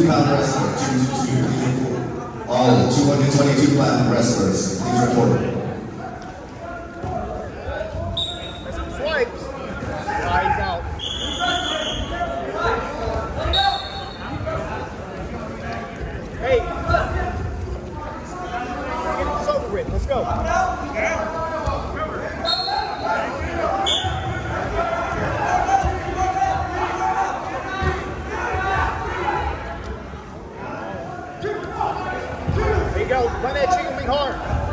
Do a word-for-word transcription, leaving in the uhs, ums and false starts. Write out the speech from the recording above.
twenty-two pound wrestler. Choose, choose, choose. All two hundred twenty-two pound wrestlers, please report. Swipes. Eyes out. Hey. Get this over with. Let's go. There you go. Run that chicken wing hard.